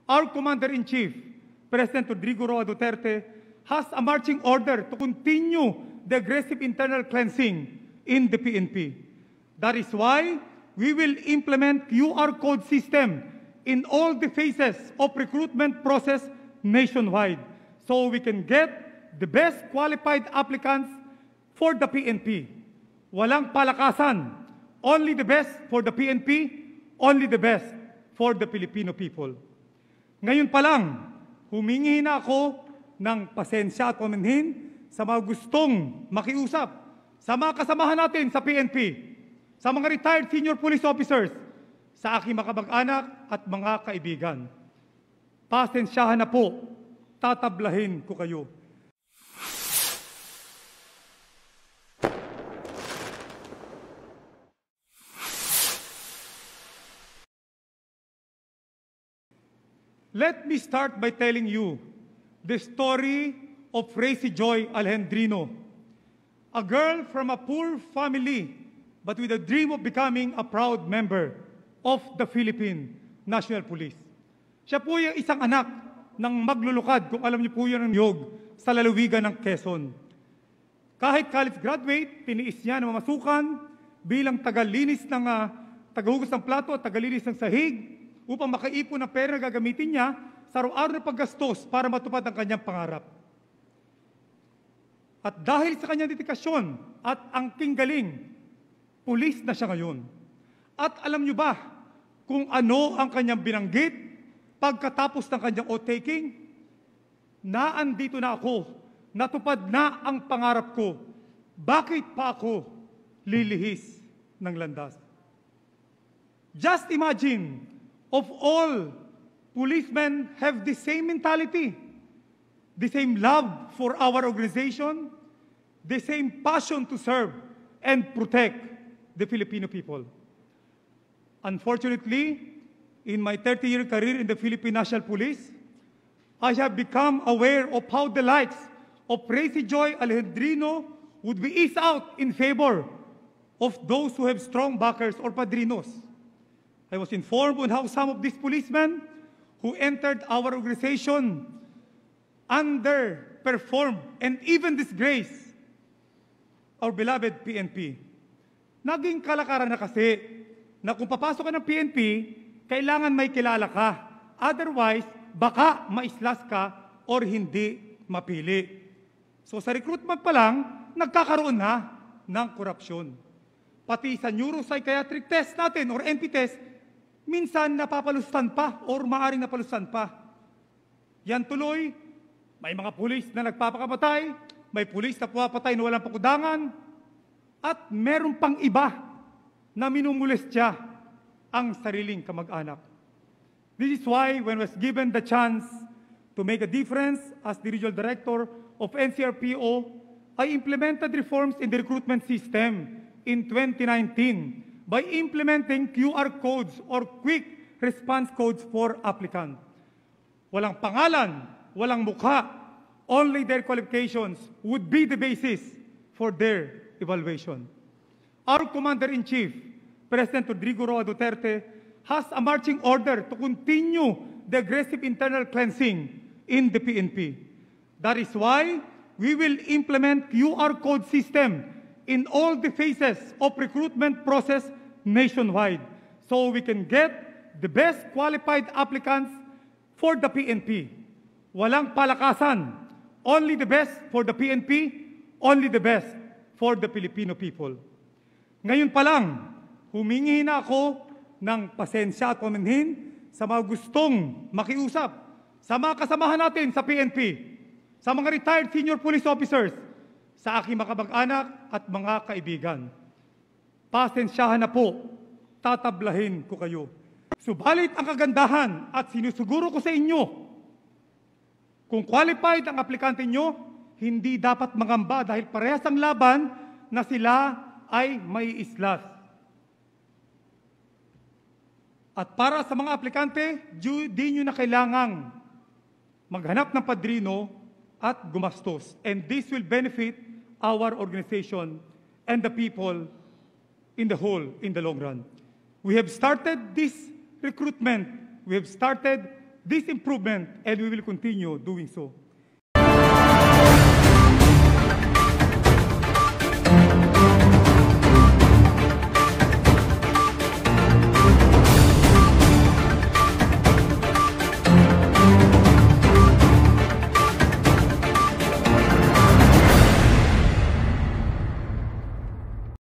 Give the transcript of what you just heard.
Our Commander-in-Chief, President Rodrigo Roa Duterte, has a marching order to continue the aggressive internal cleansing in the PNP. That is why we will implement QR code system in all the phases of recruitment process nationwide so we can get the best qualified applicants for the PNP. Walang palakasan, only the best for the PNP, only the best for the Filipino people. Ngayon pa lang, humingi na ako ng pasensya at pamanhin sa mga gustong makiusap, sa mga kasamahan natin sa PNP, sa mga retired senior police officers, sa aking mga kamag-anak at mga kaibigan. Pasensyahan na po, tatablahin ko kayo. Let me start by telling you the story of Racy Joy Alejandrino, a girl from a poor family but with a dream of becoming a proud member of the Philippine National Police. Siya po yung isang anak ng maglulukad, kung alam niyo po yun ang niyog, sa lalawigan ng Quezon. Kahit college graduate, tiniis niya na mamasukan bilang tagalinis ng tagahugas ng plato at tagalinis ng sahig upang makaipon ng pera na gagamitin niya sa araw-araw na paggastos para matupad ang kanyang pangarap. At dahil sa kanyang dedikasyon at angking galing, pulis na siya ngayon. At alam niyo ba kung ano ang kanyang binanggit pagkatapos ng kanyang oath-taking? Naandito na ako, natupad na ang pangarap ko. Bakit pa ako lilihis ng landas? Just imagine, of all, policemen have the same mentality, the same love for our organization, the same passion to serve and protect the Filipino people. Unfortunately, in my 30-year career in the Philippine National Police, I have become aware of how the likes of Racy Joy Alejandrino would be eased out in favor of those who have strong backers or padrinos. I was informed on how some of these policemen who entered our organization underperformed and even disgraced our beloved PNP. Naging kalakaran na kasi na kung papasok ka ng PNP, kailangan may kilala ka. Otherwise, baka maislas ka or hindi mapili. So sa recruitment pa lang, nagkakaroon na ng korupsyon. Pati sa neuropsychiatric test natin or NP test, minsan napapalustan pa or maaring napalustan pa. Yan tuloy, may mga pulis na nagpapakamatay, may pulis na pumapatay na walang pakudangan, at meron pang iba na minumulestya ang sariling kamag-anak. This is why when I was given the chance to make a difference as the regional director of NCRPO, I implemented reforms in the recruitment system in 2019 by implementing QR codes or quick response codes for applicants. Walang pangalan, walang mukha, only their qualifications would be the basis for their evaluation. Our Commander-in-Chief, President Rodrigo Roa Duterte, has a marching order to continue the aggressive internal cleansing in the PNP. That is why we will implement QR code system in all the phases of recruitment process nationwide so we can get the best qualified applicants for the PNP. Walang palakasan, only the best for the PNP, only the best for the Filipino people. Ngayon pa lang, humingi na ako ng pasensya at pamanhin sa mga gustong makiusap, sa mga kasamahan natin sa PNP, sa mga retired senior police officers, sa aking mga kamag-anak at mga kaibigan. Pasensyahan na po, tatablahin ko kayo. Subalit ang kagandahan at sinusuguro ko sa inyo, kung qualified ang aplikante nyo, hindi dapat mangamba dahil parehas ang laban na sila ay may islas. At para sa mga aplikante, di nyo na kailangang maghanap ng padrino at gumastos. And this will benefit our organization and the people in the whole, in the long run. We have started this recruitment. We have started this improvement and we will continue doing so.